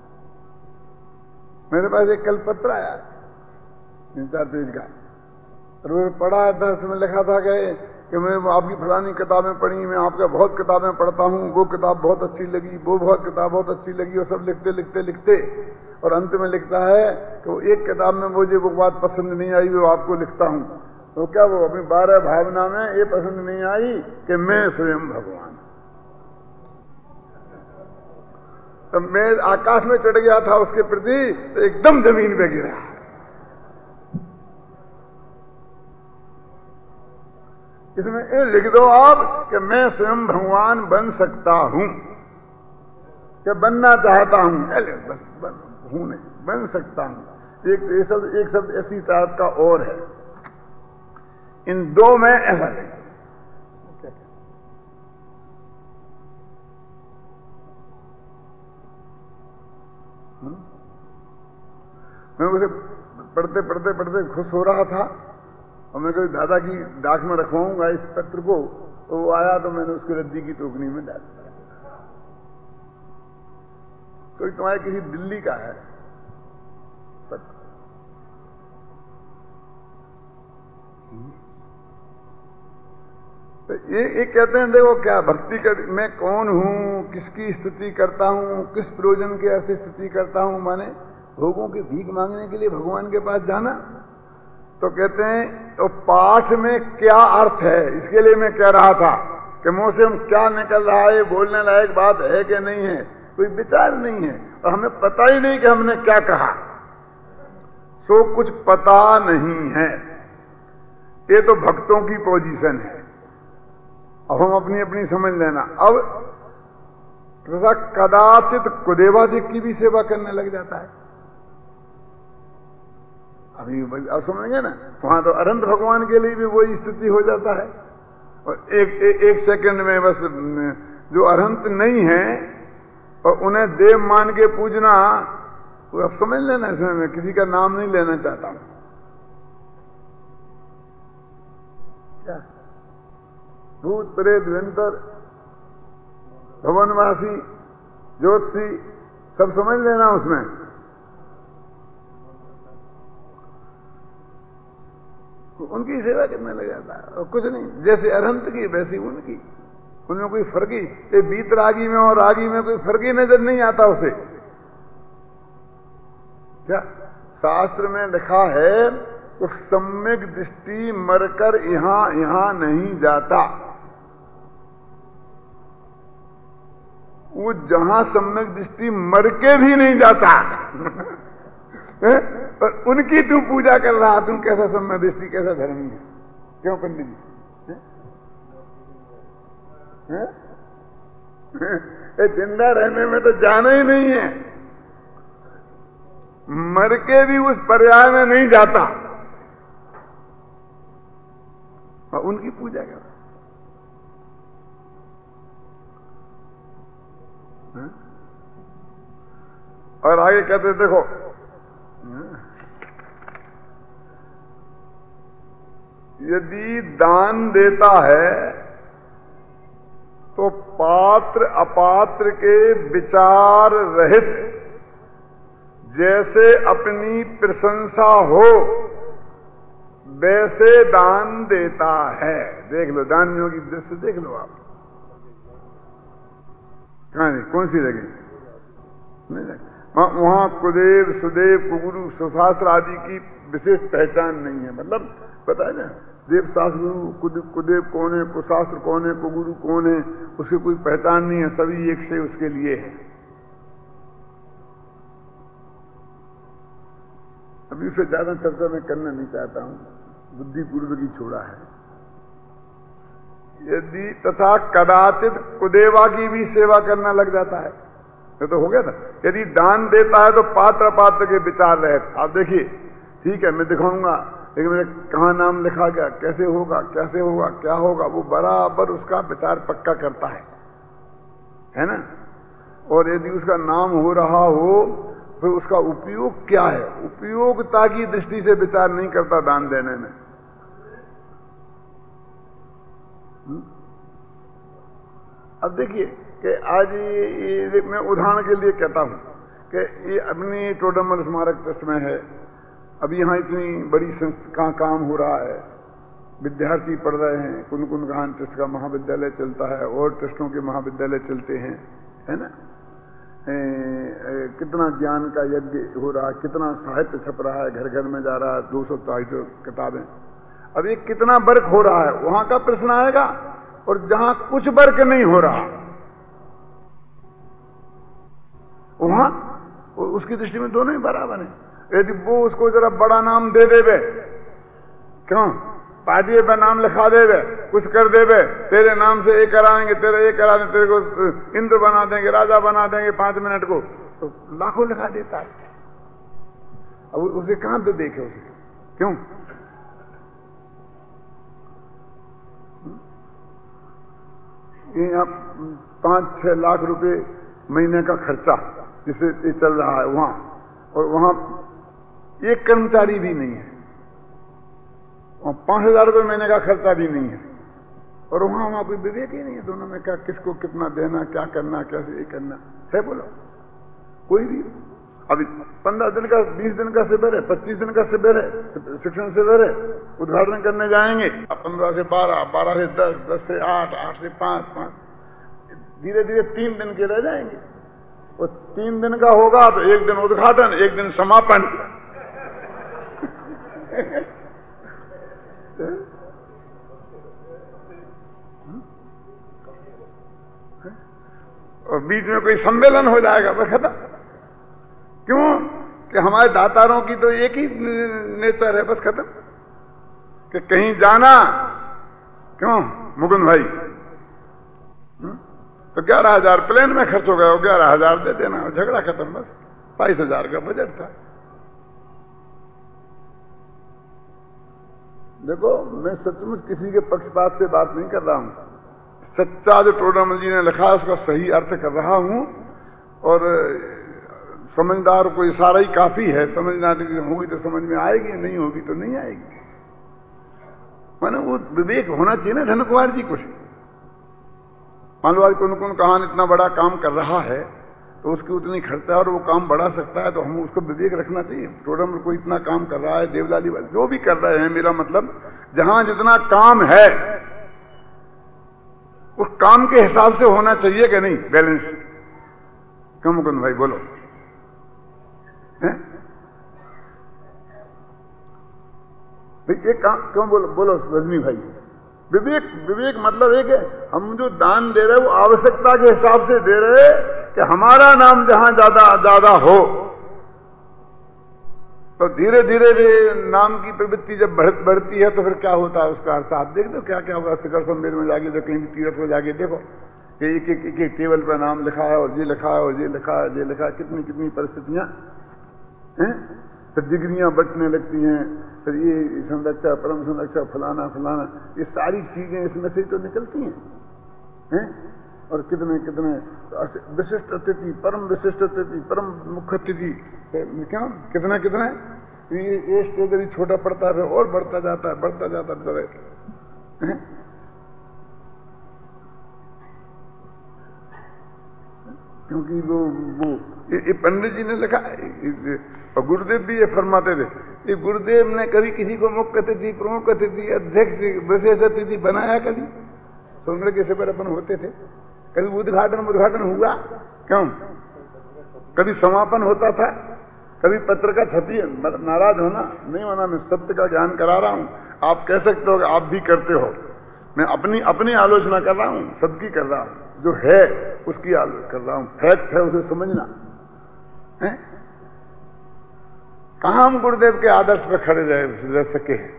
मेरे पास एक कल पत्र आया 3-4 पेज का, और वो पढ़ा था, उसमें लिखा था कि मैं आपकी फलानी किताबें पढ़ी, मैं आपका बहुत किताबें पढ़ता हूँ, वो किताब बहुत अच्छी लगी, वो किताब बहुत अच्छी लगी, और सब लिखते लिखते लिखते और अंत में लिखता है कि वो एक किताब में मुझे वो बात पसंद नहीं आई, वो आपको लिखता हूँ। तो क्या वो अपनी 12 भावना में ये पसंद नहीं आई कि मैं स्वयं भगवान। तो मैं आकाश में चढ़ गया था उसके प्रति, तो एकदम जमीन पे गिरा। इसमें ये लिख दो आप कि मैं स्वयं भगवान बन सकता हूं, कि बनना चाहता हूं, बस हूं नहीं, बन सकता हूं। एक शब्द ऐसी टाइप का और है, इन दो में ऐसा नहीं। मैं उसे पढ़ते पढ़ते पढ़ते खुश हो रहा था, और मैं कोई दादा की डाक में रखवाऊंगा इस पत्र को, तो वो आया तो मैंने उसको रद्दी की टोकरी में डाल दिया। कोई तुम्हारे किसी दिल्ली का है पत्र, तो ये कहते हैं देखो क्या भक्ति कर, मैं कौन हूं, किसकी स्तुति करता हूं, किस प्रयोजन के अर्थ स्तुति करता हूं, माने भोगों की भीख मांगने के लिए भगवान के पास जाना। तो कहते हैं तो पाठ में क्या अर्थ है, इसके लिए मैं कह रहा था कि मुंह से हम क्या निकल रहा है, बोलने लायक बात है कि नहीं है, कोई विचार नहीं है, और हमें पता ही नहीं कि हमने क्या कहा, सो कुछ पता नहीं है। ये तो भक्तों की पोजीशन है। अब हम अपनी अपनी समझ लेना। अब कदाचित कुदेवादिक की भी सेवा करने लग जाता है। अभी अब समझेंगे ना, वहां तो अनंत भगवान के लिए भी वही स्थिति हो जाता है। और एक सेकंड में बस जो अनंत नहीं है और उन्हें देव मान के पूजना, वो अब समझ लेना। इसमें मैं किसी का नाम नहीं लेना चाहता हूं। क्या भूत प्रेत व्यंतर भवनवासी ज्योतिषी सब समझ लेना उसमें। उनकी सेवा करने लग जाता है, और कुछ नहीं। जैसे अरहंत की वैसी उनकी, उनमें कोई फर्क ही, ये बीत रागी में और रागी में कोई फर्क ही नजर नहीं आता उसे। क्या शास्त्र में लिखा है, तो सम्यक दृष्टि मरकर यहां नहीं जाता। वो जहां सम्यक दृष्टि मर के भी नहीं जाता और उनकी तू पूजा कर रहा, तुम कैसा सम्यक दृष्टि, कैसा धर्मी है? क्यों पंडित जी? जिंदा रहने में तो जाना ही नहीं है, मर के भी उस पर्याय में नहीं जाता और उनकी पूजा कर रहा। और आगे कहते देखो, यदि दान देता है तो पात्र अपात्र के विचार रहित जैसे अपनी प्रशंसा हो वैसे दान देता है। देख लो दानियों की दृष्टि देख लो आप, कहां नहीं, कौन सी लगी? नहीं, वहां कुदेव सुदेव कुगुरु सुशास्त्र आदि की विशेष पहचान नहीं है। मतलब पता है ना, देव शास्त्र कुदेव कौन है, कुशास्त्र कौन है, कुगुरु कौन है, उसकी कोई पहचान नहीं है, सभी एक से उसके लिए है। अभी उसे ज्यादा चर्चा मैं करना नहीं चाहता हूं, बुद्धिपूर्वक ही छोड़ा है। यदि तथा कदाचित कुदेवा की भी सेवा करना लग जाता है, तो हो गया था। यदि दान देता है तो पात्र पात्र के विचार रहे। आप देखिए, ठीक है मैं दिखाऊंगा, लेकिन मेरे कहां नाम लिखा गया, कैसे होगा, कैसे होगा, क्या होगा, वो बराबर उसका विचार पक्का करता है ना। और यदि उसका नाम हो रहा हो फिर उसका उपयोग क्या है? उपयोगिता की दृष्टि से विचार नहीं करता दान देने में। अब देखिए कि आज ये मैं उदाहरण के लिए कहता हूं कि ये अपनी टोडरमल स्मारक ट्रस्ट में है। अभी यहां इतनी बड़ी संस्था का काम हो रहा है, विद्यार्थी पढ़ रहे हैं, कुन गान ट्रस्ट का महाविद्यालय चलता है और ट्रस्टों के महाविद्यालय चलते हैं, है ना। कितना ज्ञान का यज्ञ हो रहा है, कितना साहित्य छप रहा है, घर घर में जा रहा है, 200 किताबें। अब ये कितना वर्क हो रहा है, वहां का प्रश्न आएगा। और जहां कुछ वर्क नहीं हो रहा वहां उसकी दृष्टि में दोनों ही बराबर है। यदि वो उसको जरा बड़ा नाम दे देवे, क्यों पार्टी पे नाम लिखा देवे, कुछ कर देवे, तेरे नाम से ये कराएंगे, तेरे ये करा देंगे, तेरे को इंद्र बना देंगे, राजा बना देंगे 5 मिनट को, तो लाखों लिखा देता है। अब उसे कहां पे देखे उसे, क्यों? ये आप 5-6 लाख रुपए महीने का खर्चा जिसे ये चल रहा है वहां, और वहां एक कर्मचारी भी नहीं है, वहां 5,000 रुपये महीने का खर्चा भी नहीं है, और वहां कोई विवेक ही नहीं है दोनों में, क्या किसको कितना देना, क्या करना, कैसे ये करना है, बोलो कोई भी। अभी 15 दिन का, 20 दिन का शिविर है, 25 दिन का शिविर है, शिक्षण शिविर है, उद्घाटन करने जाएंगे। अब 15 से 12, 12 से 10, 10 से 8, 8 से 5, धीरे धीरे 3 दिन के रह जाएंगे। वो 3 दिन का होगा तो 1 दिन उद्घाटन, 1 दिन समापन। और बीच में कोई सम्मेलन हो जाएगा, बस खत्म। क्यों कि हमारे दातारों की तो एक ही नेचर है, बस खत्म। कि कहीं जाना, क्यों मुकुंद भाई, तो 11,000 प्लेन में खर्च हो गया, 11,000 दे देना, झगड़ा खत्म, बस 22,000 का बजट था। देखो मैं सचमुच किसी के पक्षपात से बात नहीं कर रहा हूं, सच्चा जो टोडरमल जी ने लिखा है उसका सही अर्थ कर रहा हूं, और समझदार को इशारा ही काफी है। समझदारी होगी तो समझ में आएगी, नहीं होगी तो नहीं आएगी। माने वो विवेक होना चाहिए ना धन कुमार जी। कुछ मान लो आज कौन कहान इतना बड़ा काम कर रहा है तो उसकी उतनी खर्चा और वो काम बढ़ा सकता है, तो हम उसको विवेक रखना चाहिए। टोडरमल कोई इतना काम कर रहा है, देवलाली वाले जो भी कर रहे हैं, मेरा मतलब जहां जितना काम है उस काम के हिसाब से होना चाहिए कि नहीं, बैलेंस। क्यों मुकुंद भाई बोलो, ये काम क्यों बोलो रजनी भाई। विवेक मतलब एक है, हम जो दान दे रहे वो आवश्यकता के हिसाब से दे रहे कि हमारा नाम जहां ज्यादा हो, तो धीरे धीरे नाम की प्रवृत्ति जब बढ़ती है तो फिर क्या होता है उसका अर्थ आप देख दो। क्या क्या होगा शिखर सम्मेलन में जाके, तो कहीं भी तीर्थ में जाके देखो कि एक टेबल पर नाम लिखा है, और ये लिखा है, और ये लिखा है, ये लिखा है, कितनी कितनी परिस्थितियां हैं। फिर डिग्रियां बंटने लगती हैं, फिर ये संरक्षा, परम संरक्षा, फलाना फलाना, ये सारी चीजें इसमें से तो निकलती हैं। और कितने कितने विशिष्ट अतिथि, परम विशिष्ट अतिथि, परम मुख्य अतिथि, क्या कितने कितने, ये स्टेज यदि छोटा पड़ता है और बढ़ता जाता है, बढ़ता जाता है। क्योंकि वो ये पंडित जी ने लिखा, और गुरुदेव भी ये फरमाते थे। ये गुरुदेव ने कभी किसी को मुख्य अतिथि, प्रमुख अतिथि, अध्यक्ष, विशेष अतिथि बनाया कभी? सोमवार के शिविर अपन होते थे, कभी उद्घाटन हुआ? क्यों? कभी समापन होता था? कभी पत्रिका छपी? नाराज होना नहीं होना, मैं सत्य का ज्ञान करा रहा हूं। आप कह सकते हो कि आप भी करते हो, मैं अपनी आलोचना कर रहा हूं, सबकी कर रहा हूं, जो है उसकी आलोचना कर रहा हूं। फैक्ट है, उसे समझना है। कहां हम गुरुदेव के आदर्श पर खड़े रह सके हैं?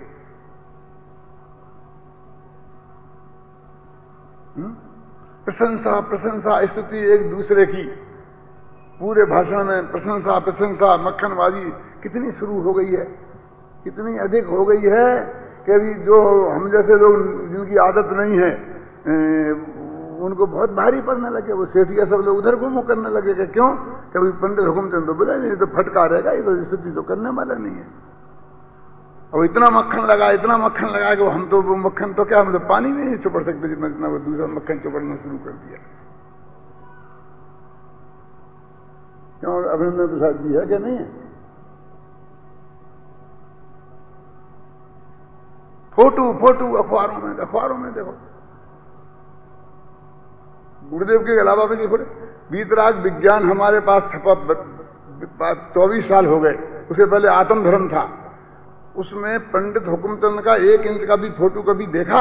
प्रशंसा प्रशंसा स्तुति एक दूसरे की, पूरे भाषण में प्रशंसा प्रशंसा, मक्खनबाजी कितनी शुरू हो गई है, कितनी अधिक हो गई है कि अभी जो हम जैसे लोग जिनकी आदत नहीं है उनको बहुत भारी पड़ने लगे। वो सेठिया सब लोग उधर घूमो करने लगे कि क्यों, कभी पंडित हुकुमचंद तो बोला नहीं, तो फटका रहेगा, ये तो स्थिति तो करने वाला नहीं है। और इतना मक्खन लगा कि हम तो वो मक्खन तो क्या, मतलब पानी में नहीं चुपड़ सकते जितना जितना वो दूसरा मक्खन चुपड़ना शुरू कर दिया। क्यों अभिनंदन प्रसाद जी है क्या नहीं है? फोटो अखबारों में देखो, गुरुदेव के अलावा भी नहीं फोटो। वीतराग विज्ञान हमारे पास छपा 24 साल हो गए, उससे पहले आत्मधर्म था, उसमें पंडित हुकुमचंद का 1 इंच का भी फोटो कभी देखा?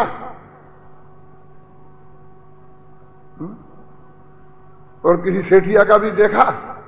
और किसी सेठिया का भी देखा?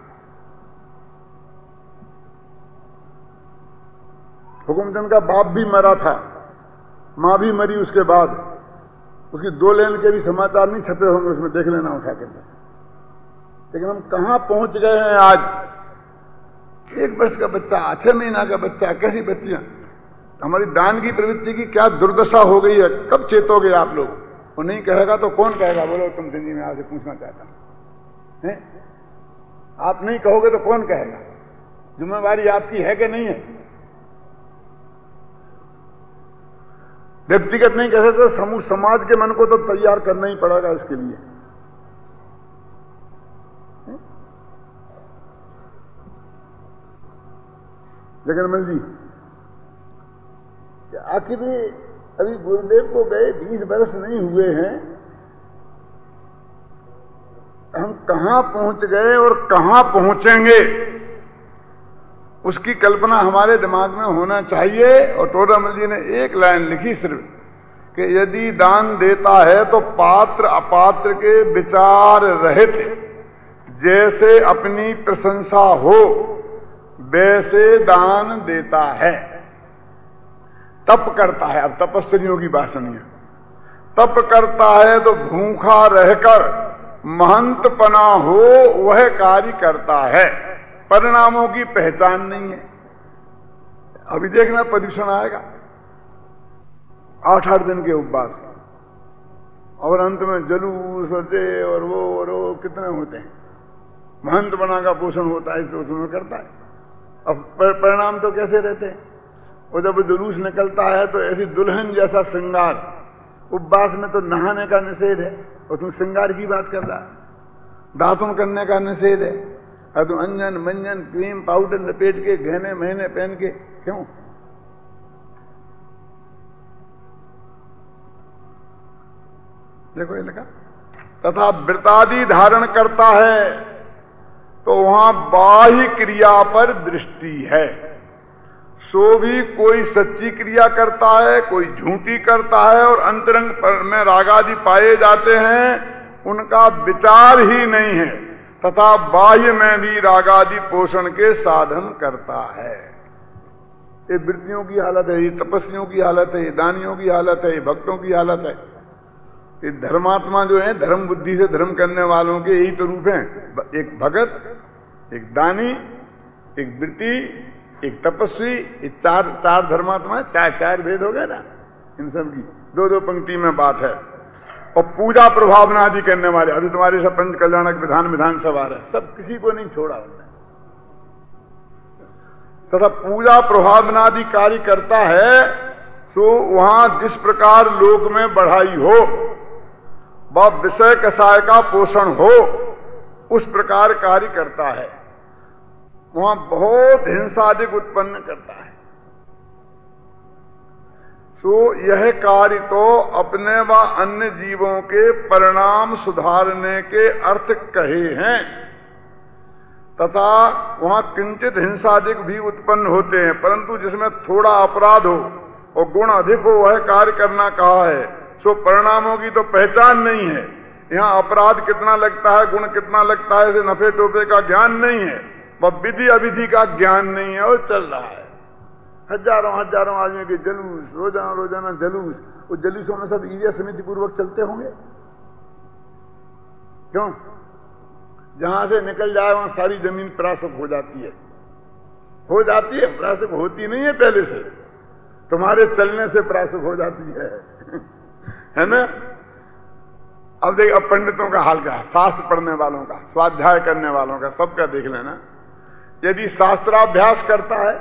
हुकुमचंद का बाप भी मरा था, मां भी मरी उसके बाद, उसकी 2 लेन के भी समाचार नहीं छपे होंगे उसमें, देख लेना उठा के। लेकिन हम कहां पहुंच गए हैं आज। 1 वर्ष का बच्चा, 6 महीना का बच्चा, कैसी बच्चियां, हमारी दान की प्रवृत्ति की क्या दुर्दशा हो गई है। कब चेतोगे आप लोग? वो नहीं कहेगा तो कौन कहेगा? बोलो तुम जी, मैं आपसे पूछना चाहता हूं, आप नहीं कहोगे तो कौन कहेगा? जिम्मेवारी आपकी है कि नहीं है? व्यक्तिगत नहीं कह सकते, समूह समाज के मन को तो तैयार करना ही पड़ेगा इसके लिए। जगनमल जी, आखिर अभी गुरुदेव को गए 20 वर्ष नहीं हुए हैं, हम कहां पहुंच गए और कहां पहुंचेंगे, उसकी कल्पना हमारे दिमाग में होना चाहिए। और टोडामल जी ने एक लाइन लिखी सिर्फ कि यदि दान देता है तो पात्र अपात्र के विचार रहित जैसे अपनी प्रशंसा हो वैसे दान देता है। तप करता है, अब तपस्वियों की बात सुनिए, तप करता है तो भूखा रहकर महंतपना हो वह कार्य करता है, परिणामों की पहचान नहीं है। अभी देखना प्रदूषण आएगा, 8-8 दिन के उपवास, और अंत में जलूस और वो कितने होते हैं। महंत बना का पोषण होता है तो उसमें करता है। अब परिणाम तो कैसे रहते हैं? और जब जुलूस निकलता है तो ऐसी दुल्हन जैसा श्रृंगार, उपवास में तो नहाने का निषेध है और तुम श्रृंगार की बात कर रहा है, दातुन करने का निषेध है, और तुम अंजन मंजन क्रीम पाउडर लपेट के गहने महीने पहन के क्यों? देखो ये लिखा, तथा व्रतादि धारण करता है तो वहां बाह्य क्रिया पर दृष्टि है। सो भी कोई सच्ची क्रिया करता है, कोई झूठी करता है, और अंतरंग में रागादि पाए जाते हैं, उनका विचार ही नहीं है, तथा बाह्य में भी रागादि पोषण के साधन करता है। ये वृत्तियों की हालत है, ये तपस्वियों की हालत है, ये दानियों की हालत है, ये भक्तों की हालत है। ये धर्मात्मा जो है, धर्म बुद्धि से धर्म करने वालों के यही तो रूप हैं, एक भगत, एक दानी, एक वृत्ति, एक तपस्वी, ये चार धर्मात्मा, चार भेद हो गए ना इन सब की। 2-2 पंक्ति में बात है। और पूजा प्रभावना आदि करने वाले, अभी तुम्हारे सब पंच कल्याणक विधान सब आ रहे हैं, सब किसी को नहीं छोड़ा उन्होंने। तथा पूजा प्रभावनादि कार्य करता है तो वहां जिस प्रकार लोक में बढ़ाई हो व विषय कषाय का पोषण हो, उस प्रकार कार्य करता है। वहां बहुत हिंसा अधिक उत्पन्न करता है। तो यह कार्य तो अपने व अन्य जीवों के परिणाम सुधारने के अर्थ कहे हैं, तथा वहां किंचित हिंसादिक भी उत्पन्न होते हैं, परंतु जिसमें थोड़ा अपराध हो और गुण अधिक हो वह कार्य करना कहा है। सो परिणामों की तो पहचान नहीं है। यहाँ अपराध कितना लगता है, गुण कितना लगता है, इसे नफे टोपे का ज्ञान नहीं है, वह विधि अविधि का ज्ञान नहीं है, और चल रहा है। हजारों आदमी के जलूस, रोजाना जलूस, वो जलूसों में सब ईर्ष्या समिति पूर्वक चलते होंगे। क्यों? जहां से निकल जाए वहां सारी जमीन परासुक हो जाती है, परासुक होती नहीं है पहले से, तुम्हारे चलने से परासुक हो जाती है ना। अब देख, अब पंडितों का हाल क्या है, शास्त्र पढ़ने वालों का, स्वाध्याय करने वालों का, सबका देख लेना। यदि शास्त्राभ्यास करता है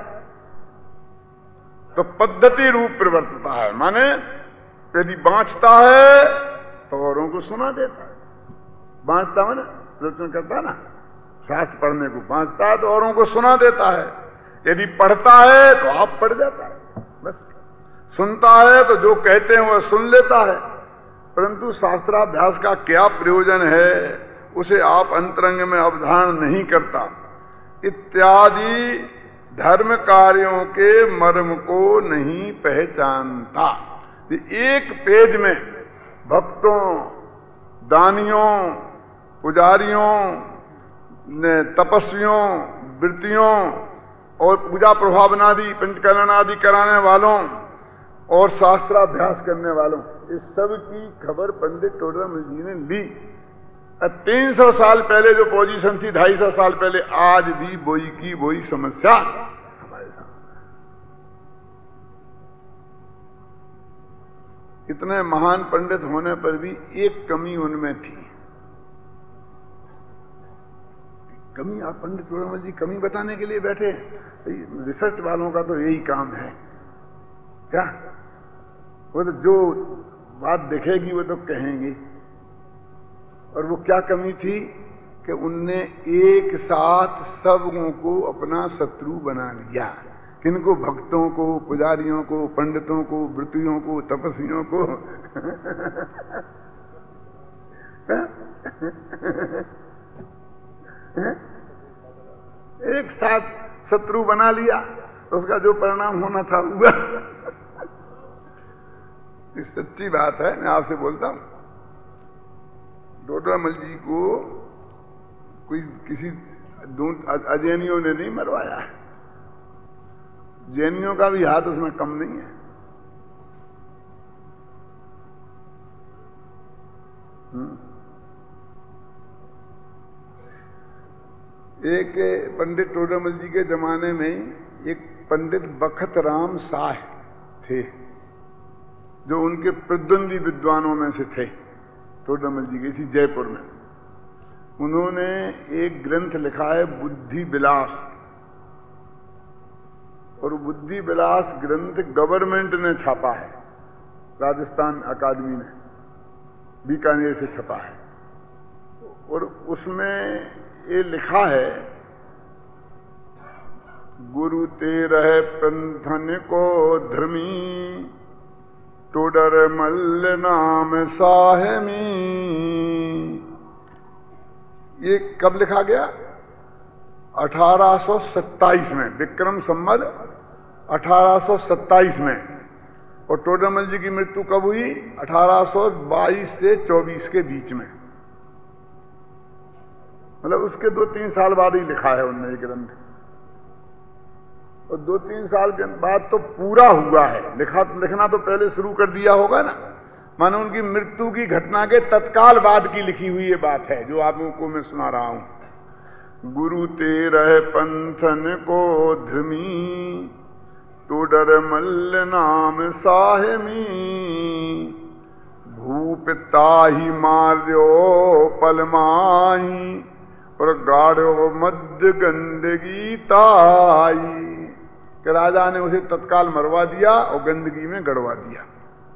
तो पद्धति रूप प्रवर्तता है, माने यदि बांचता है तो औरों को सुना देता है। बांचता है ना, प्रवचन करता है ना, शास्त्र पढ़ने को बांचता है तो औरों को सुना देता है। यदि पढ़ता है तो आप पढ़ जाता है, बस। सुनता है तो जो कहते हैं वह सुन लेता है, परंतु शास्त्राभ्यास का क्या प्रयोजन है उसे आप अंतरंग में अवधारण नहीं करता। इत्यादि धर्म कार्यों के मर्म को नहीं पहचानता। एक पेज में भक्तों, दानियों, पुजारियों, तपस्वियों, वृत्तियों और पूजा प्रभावन आदि, पंचकरण आदि कराने वालों और शास्त्राभ्यास करने वालों, इस सब की खबर पंडित टोडरमल जी ने ली। 300 साल पहले जो पोजीशन थी, 250 साल पहले, आज भी वही की वही समस्या हमारे साथ। इतने महान पंडित होने पर भी एक कमी उनमें थी। कमी, आप पंडित टोडरमल जी कमी बताने के लिए बैठे? रिसर्च वालों का तो यही काम है क्या? वो तो जो बात दिखेगी वो तो कहेंगे। और वो क्या कमी थी कि उनने एक साथ सबों को अपना शत्रु बना लिया। किनको? भक्तों को, पुजारियों को, पंडितों को, वृत्तियों को, तपस्वियों को। एक साथ शत्रु बना लिया तो उसका जो परिणाम होना था हुआ। ये सच्ची बात है, मैं आपसे बोलता हूं। टोडरमल जी को कोई किसी अजैनियों ने नहीं मरवाया है, जैनियों का भी हाथ उसमें कम नहीं है। एक पंडित टोडरमल जी के जमाने में एक पंडित बखत राम शाह थे, जो उनके प्रतिद्वंदी विद्वानों में से थे। टोडरमल जी के इसी जयपुर में उन्होंने एक ग्रंथ लिखा है, बुद्धि विलास। और बुद्धि विलास ग्रंथ गवर्नमेंट ने छापा है, राजस्थान अकादमी ने, बीकानेर से छपा है। और उसमें ये लिखा है, गुरु तेरह पंथन को धर्मी, टोडरमल नाम साहमी। ये कब लिखा गया? 1827 में, विक्रम संवत 1827 में। और टोडरमल जी की मृत्यु कब हुई? 1822 से 24 के बीच में, मतलब उसके 2-3 साल बाद ही लिखा है उन्होंने ये ग्रंथ। और 2-3 साल के बाद तो पूरा हुआ है। लिखना तो पहले शुरू कर दिया होगा ना, मानो उनकी मृत्यु की घटना के तत्काल बाद की लिखी हुई ये बात है जो आप लोगों को मैं सुना रहा हूं। गुरु तेरह पंथन को धर्मी, टोडरमल नाम साहमी। भूपिता ही मार्यो पलमाही, और गाढ़ो मध्य गंदगी ताई। कि राजा ने उसे तत्काल मरवा दिया और गंदगी में गड़वा दिया।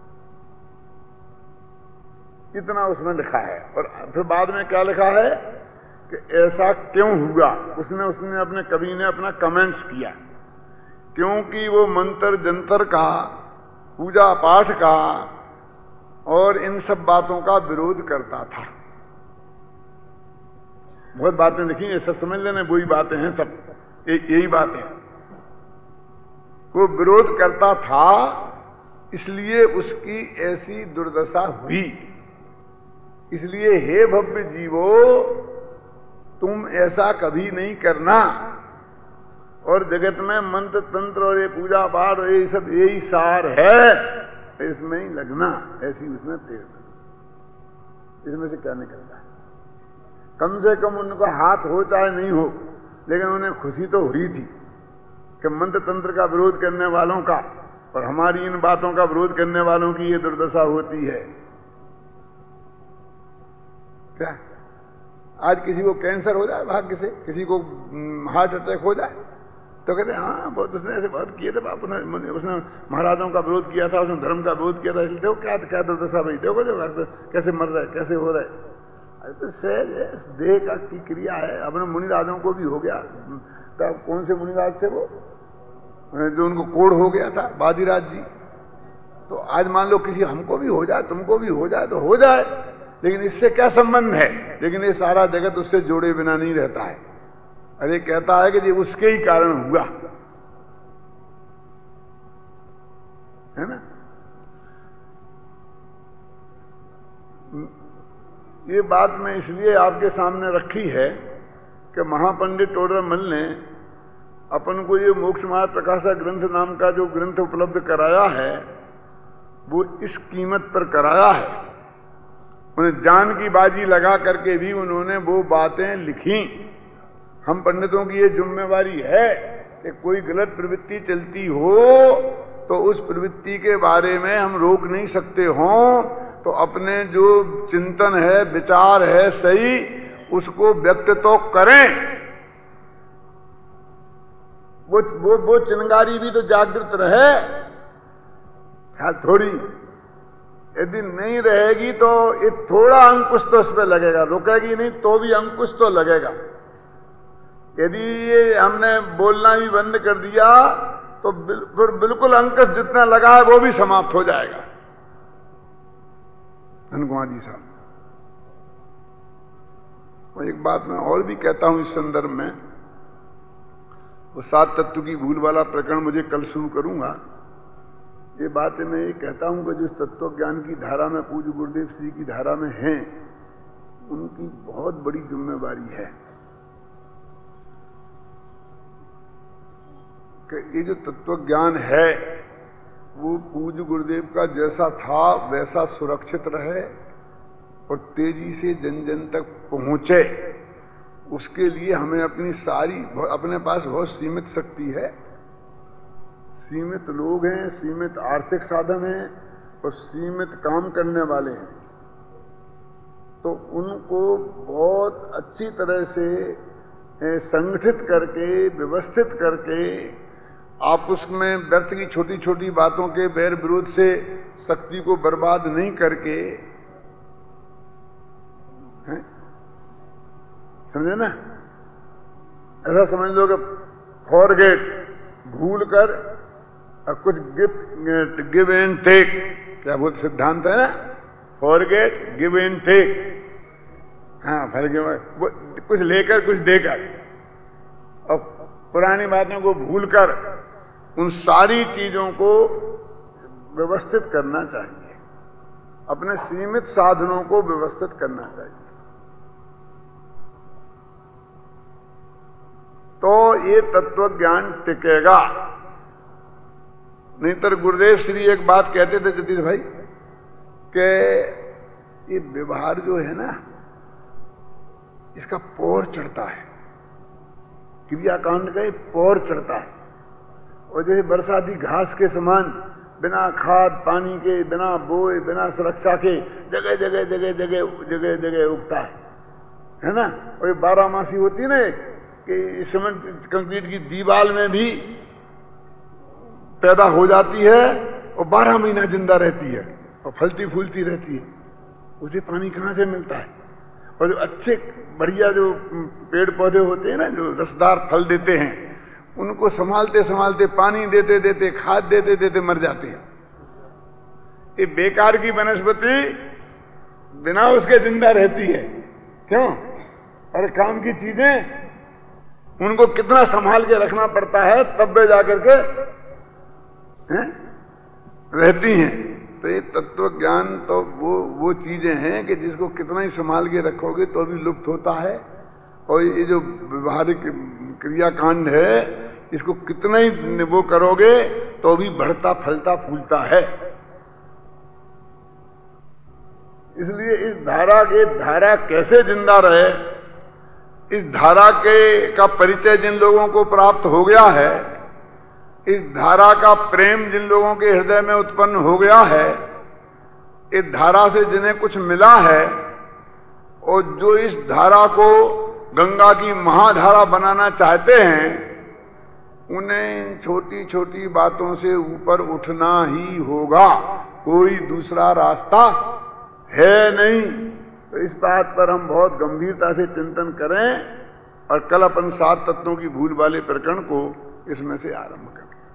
इतना उसमें लिखा है। और फिर बाद में क्या लिखा है कि ऐसा क्यों हुआ, उसने अपने कवि ने अपना कमेंट्स किया। क्योंकि वो मंत्र जंतर का, पूजा पाठ का और इन सब बातों का विरोध करता था। बहुत बातें लिखी, ये सब समझ लेना, वही बातें हैं सब, यही बातें। वो विरोध करता था, इसलिए उसकी ऐसी दुर्दशा हुई। इसलिए हे भव्य जीवो, तुम ऐसा कभी नहीं करना। और जगत में मंत्र तंत्र और ये पूजा पाठ और ये सब यही सार है, इसमें ही लगना। ऐसी उसने प्रेरणा। इसमें से क्या निकलता है? कम से कम उनका हाथ हो चाहे नहीं हो, लेकिन उन्हें खुशी तो हुई थी कि मंत्र तंत्र का विरोध करने वालों का और हमारी इन बातों का विरोध करने वालों की ये दुर्दशा होती है। क्या आज किसी को कैंसर हो जाए भाग्य से, किसी को हार्ट अटैक हो जाए, तो कहते हैं हाँ बहुत उसने ऐसे बहुत किए थे बाप ने, उसने महाराजाओं का विरोध किया था, उसने धर्म का विरोध किया था, इसलिए देखो क्या दुर्दशा भाई, देखो जो कैसे मर रहे कैसे हो रहे। अरे तो सहज है, देह का की क्रिया है। अपने मुनिराजों को भी हो गया, तब कौन से मुनिराज थे वो जो उनको कोढ़ हो गया था, बाजीराज जी। तो आज मान लो किसी हमको भी हो जाए, तुमको भी हो जाए तो हो जाए, लेकिन इससे क्या संबंध है। लेकिन ये सारा जगत उससे जोड़े बिना नहीं रहता है। अरे कहता है कि ये उसके ही कारण हुआ, है ना। ये बात मैं इसलिए आपके सामने रखी है कि महापंडित टोडरमल ने अपन को ये मोक्ष मार्ग प्रकाशक ग्रंथ नाम का जो ग्रंथ उपलब्ध कराया है, वो इस कीमत पर कराया है। उन्हें जान की बाजी लगा करके भी उन्होंने वो बातें लिखी। हम पंडितों की ये जिम्मेवारी है कि कोई गलत प्रवृत्ति चलती हो तो उस प्रवृत्ति के बारे में हम रोक नहीं सकते हों, तो अपने जो चिंतन है, विचार है सही, उसको व्यक्त तो करें। वो चिंगारी भी तो जागृत रहे, थोड़ी यदि नहीं रहेगी तो ये थोड़ा अंकुश तो उस पर लगेगा, रुकेगी नहीं तो भी अंकुश तो लगेगा। यदि ये हमने बोलना भी बंद कर दिया तो फिर बिल्कुल अंकुश जितना लगा है वो भी समाप्त हो जाएगा। धनकुमार जी साहब, और एक बात मैं और भी कहता हूं इस संदर्भ में, वो 7 तत्व की भूल वाला प्रकरण मुझे कल शुरू करूंगा। ये बात मैं ये कहता हूं कि जिस तत्व ज्ञान की धारा में पूज्य गुरुदेव श्री की धारा में हैं, उनकी बहुत बड़ी जिम्मेवारी है कि ये जो तत्व ज्ञान है वो पूज्य गुरुदेव का जैसा था वैसा सुरक्षित रहे और तेजी से जन जन तक पहुंचे। उसके लिए हमें अपने पास बहुत सीमित शक्ति है, सीमित लोग हैं, सीमित आर्थिक साधन हैं और सीमित काम करने वाले हैं। तो उनको बहुत अच्छी तरह से संगठित करके, व्यवस्थित करके, आप उसमें व्यर्थ की छोटी छोटी बातों के बैर विरोध से शक्ति को बर्बाद नहीं करके, समझे ना। ऐसा समझ लो कि फॉरगेट, भूल कर, और कुछ गिव एंड टेक, क्या वो सिद्धांत है ना, फॉरगेट, गिव एंड टेक। हाँ, वो कुछ लेकर कुछ देकर, और पुरानी बातों को भूलकर उन सारी चीजों को व्यवस्थित करना चाहिए, अपने सीमित साधनों को व्यवस्थित करना चाहिए। तो ये तत्व ज्ञान टिकेगा। नहीं तो गुरुदेव श्री एक बात कहते थे जतीश भाई कि ये व्यवहार जो है ना, इसका पौर चढ़ता है, क्रियाकांड का ये पौर चढ़ता है, और जैसे बरसाती घास के समान बिना खाद पानी के, बिना बोए, बिना सुरक्षा के जगह जगह जगह जगह जगह जगह उगता है ना। और ये 12 मासी होती है ना, कि सीमेंट कंक्रीट की दीवार में भी पैदा हो जाती है और 12 महीना जिंदा रहती है और फलती फूलती रहती है। उसे पानी कहां से मिलता है। और जो अच्छे बढ़िया जो पेड़ पौधे होते हैं ना, जो रसदार फल देते हैं, उनको संभालते संभालते, पानी देते देते, खाद देते देते मर जाते हैं। ये बेकार की वनस्पति बिना उसके जिंदा रहती है। क्यों? अरे काम की चीजें उनको कितना संभाल के रखना पड़ता है, तब वे जाकर के रहती हैं। तो ये तत्व ज्ञान तो वो चीजें हैं कि जिसको कितना ही संभाल के रखोगे तो भी लुप्त होता है, और ये जो व्यवहारिक क्रियाकांड है, इसको कितना ही वो करोगे तो भी बढ़ता फलता फूलता है। इसलिए इस धारा कैसे जिंदा रहे, इस धारा का परिचय जिन लोगों को प्राप्त हो गया है, इस धारा का प्रेम जिन लोगों के हृदय में उत्पन्न हो गया है, इस धारा से जिन्हें कुछ मिला है, और जो इस धारा को गंगा की महाधारा बनाना चाहते हैं, उन्हें छोटी छोटी बातों से ऊपर उठना ही होगा, कोई दूसरा रास्ता है नहीं। तो इस बात पर हम बहुत गंभीरता से चिंतन करें और कल अपन 7 तत्वों की भूल वाले प्रकरण को इसमें से आरंभ करें।